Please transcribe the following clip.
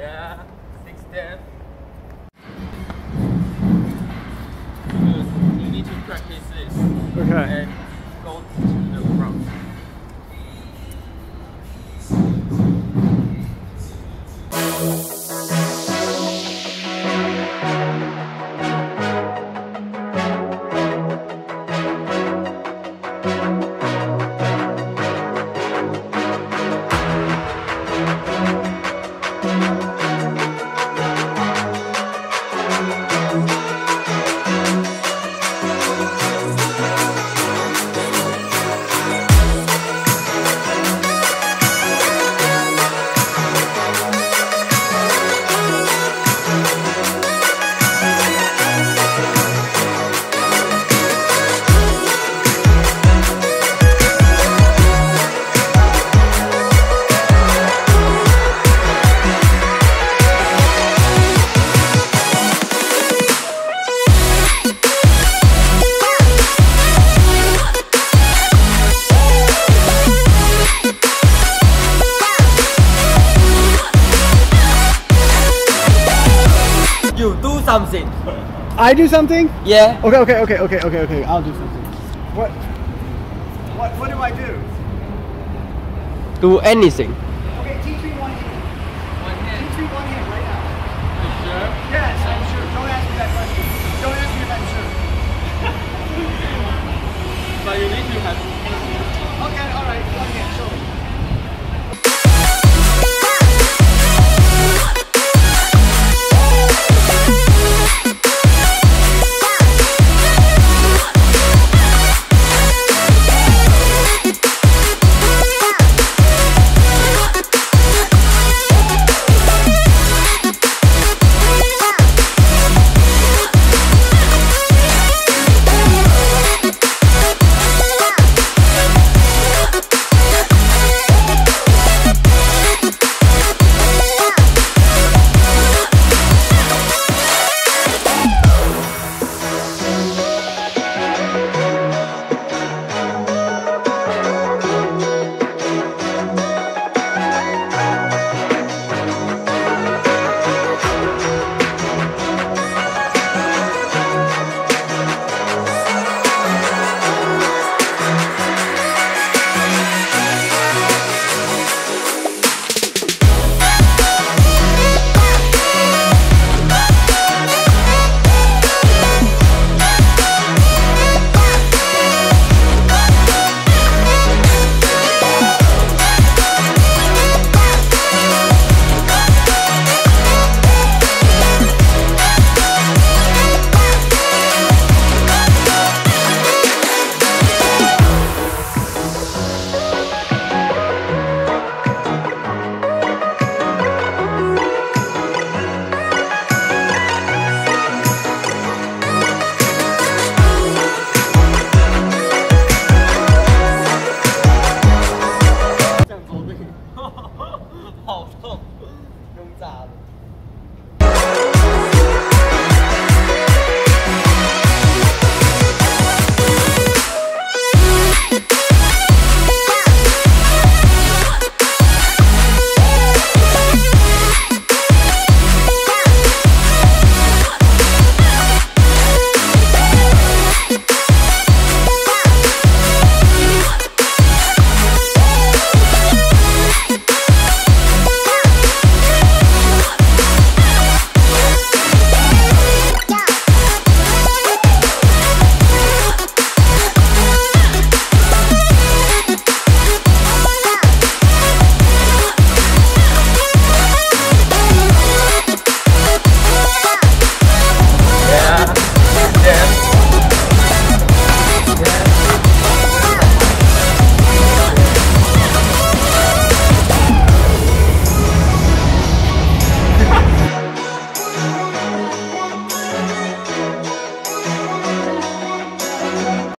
Yeah, 6'10". You need to practice this. Okay. And go to the front. You do something. I do something? Yeah. Okay. I'll do something. What do I do? Do anything. Okay, teach me one hand. One hand. Teach me one hand right now. You sure? Yes, I'm sure. Don't ask me that question. Don't ask me if I'm sure. But you need to have. Okay, alright, one hand, show me.